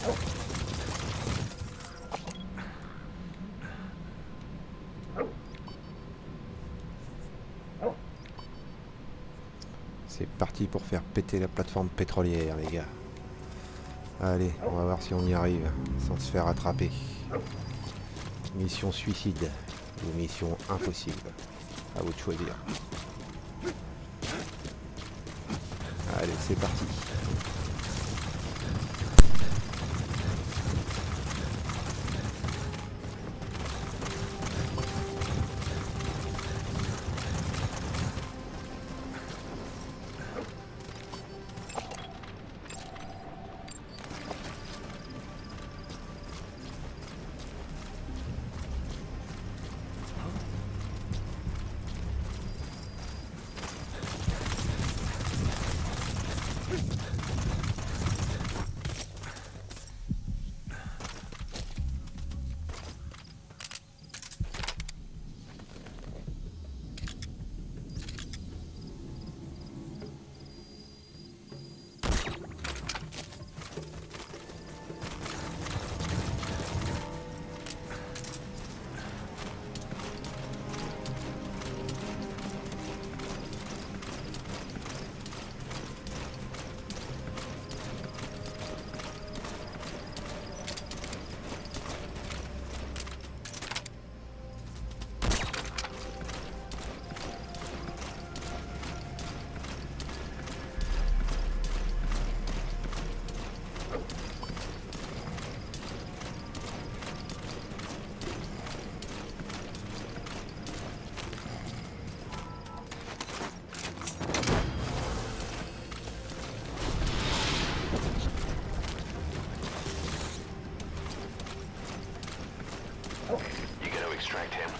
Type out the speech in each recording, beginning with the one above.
C'est parti pour faire péter la plateforme pétrolière, les gars. Allez, on va voir si on y arrive sans se faire attraper. Mission suicide ou mission impossible. À vous de choisir. Allez, c'est parti. Extract him.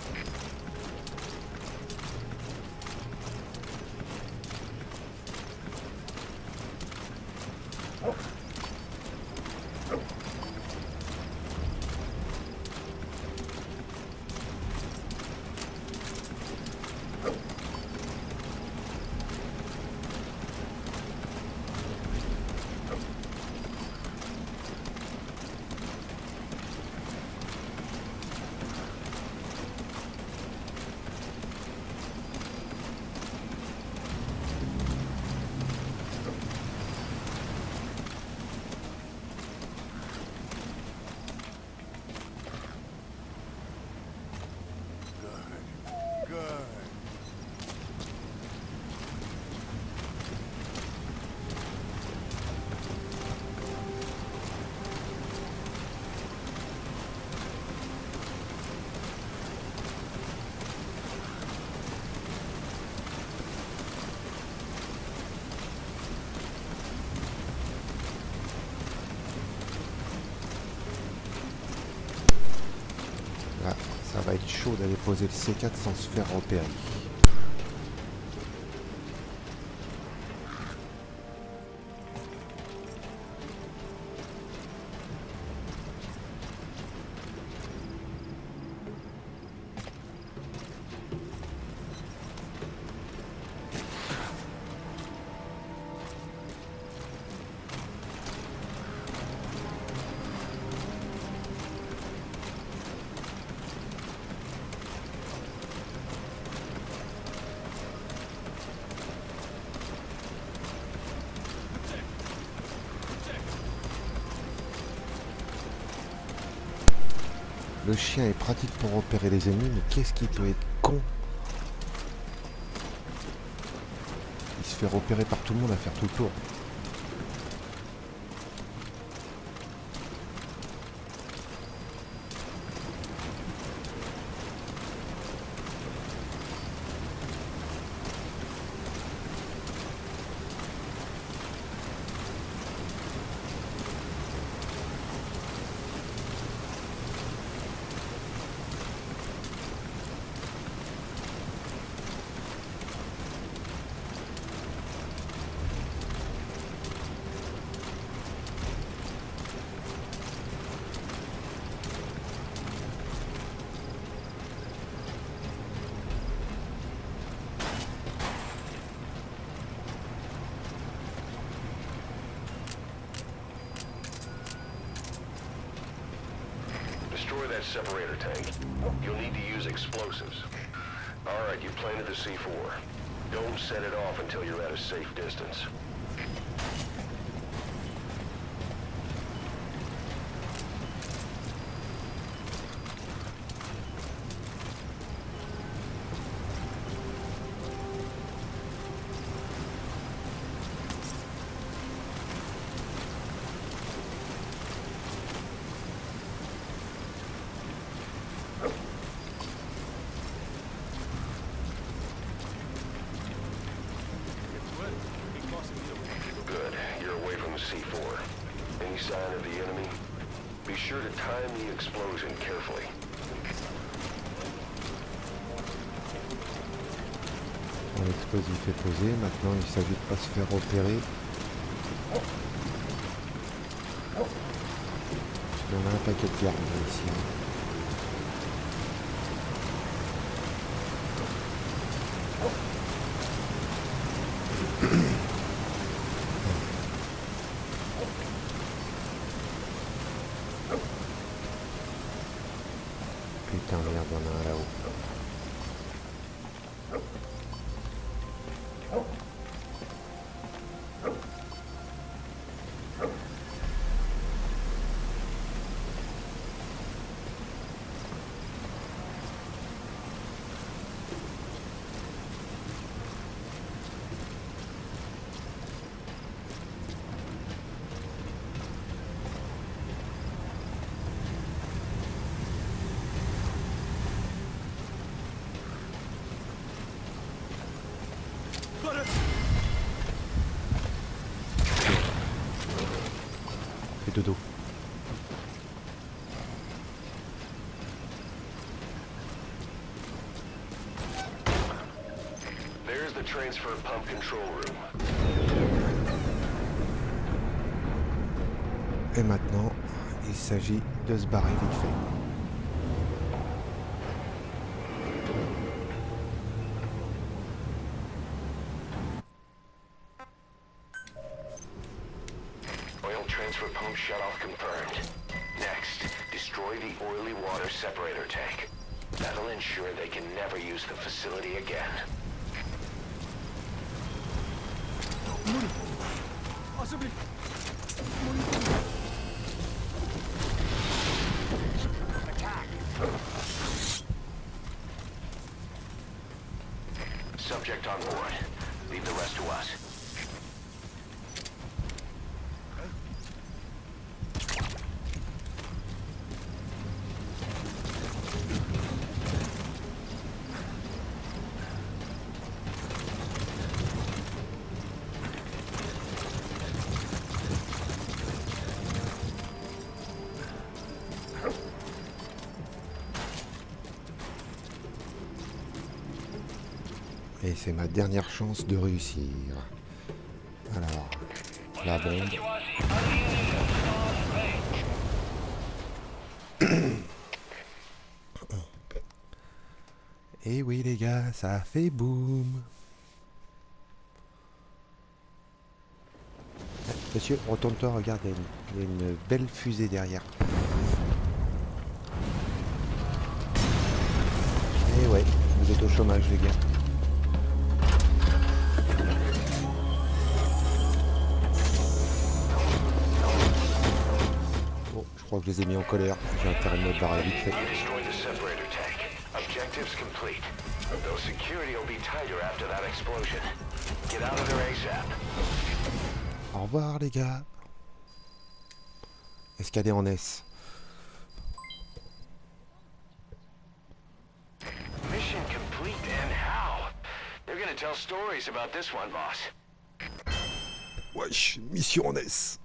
Là, ça va être chaud d'aller poser le C4 sans se faire repérer. Le chien est pratique pour repérer les ennemis, mais qu'est-ce qu'il peut être con? Il se fait repérer par tout le monde à faire tout le tour. destroy that separator tank, you'll need to use explosives. Alright, you planted the C4. Don't set it off until you're at a safe distance. Good. You're away from the C4. Any sign of the enemy? Be sure to time the explosion carefully. Bon, l'explosif est posé. Maintenant, il s'agit de ne pas se faire repérer. Il y en a un paquet de gardes ici. Putain, merde, il y en a un là-haut. Fais dodo. There's the transfer pump control room. Et maintenant, il s'agit de se barrer vite fait. Oil transfer pump shutoff confirmed. Next, destroy the oily water separator tank. That'll ensure they can never use the facility again. Subject on board. Leave the rest to us. Et c'est ma dernière chance de réussir. Alors, la bombe. Et oui les gars, ça a fait boum. Monsieur, retourne-toi, regarde, il y a une belle fusée derrière. Et ouais, vous êtes au chômage les gars. Bon, je crois que je les ai mis en colère. J'ai intérêt de me barrer vite fait. Destroy the separator tank. Objectives complete. Though security will be tighter after that explosion. Get out of there ASAP. Au revoir les gars. Escadé en S. Mission complete, and how? They're gonna tell stories about this one, boss. Wesh, mission en S.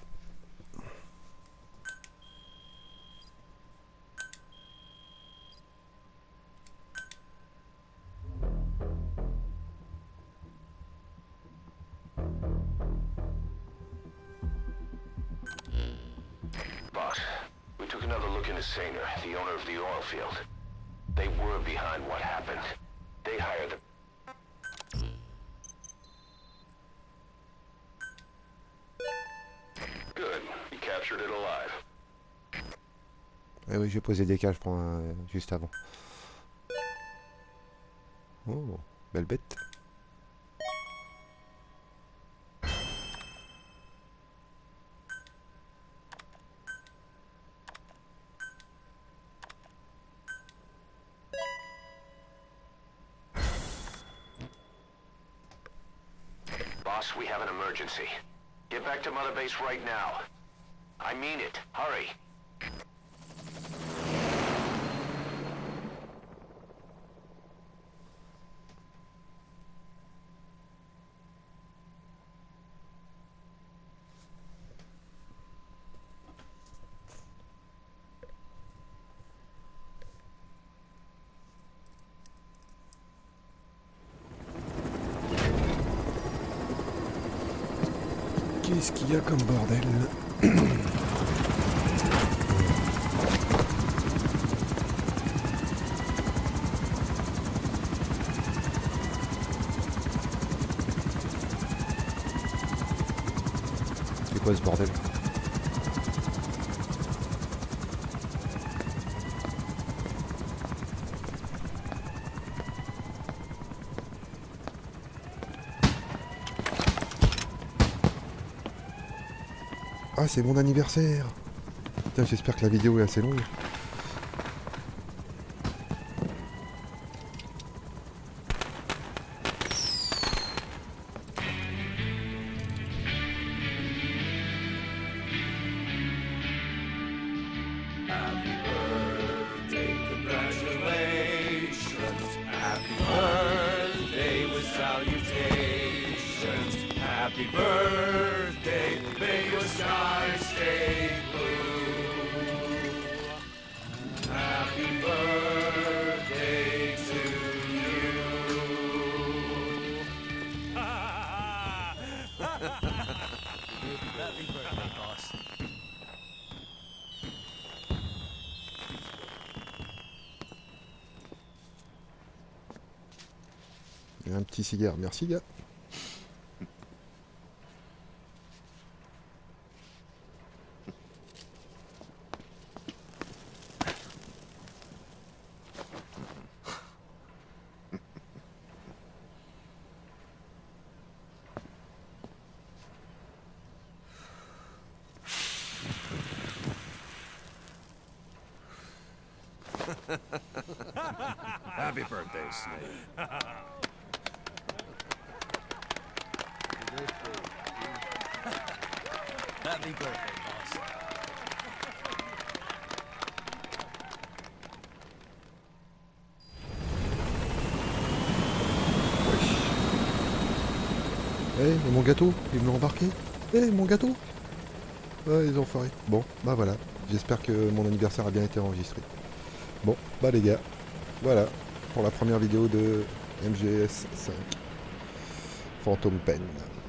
Boss, we took another look into Saner, the owner of the oil field. They were behind what happened. They hired the... Good. You captured it alive. Eh oui, j'ai posé des cas, je prends juste avant. Oh, belle bête. Boss, we have an emergency. Get back to Mother Base right now. I mean it. Hurry. Qu'est-ce qu'il y a comme bordel? C'est quoi ce bordel? Ah, c'est mon anniversaire! Putain, j'espère que la vidéo est assez longue. Happy birthday, may your stars stay blue. Happy birthday to you. Happy birthday, boss. Et un petit cigare, merci gars. Happy birthday, Snake. Happy birthday, boss. Eh, mais mon gâteau, ils me l'ont embarqué. Eh, mon gâteau. Ah, les enfoirés. Bon, bah voilà. J'espère que mon anniversaire a bien été enregistré. Bon, bah les gars, voilà pour la première vidéo de MGS 5 Phantom Pen.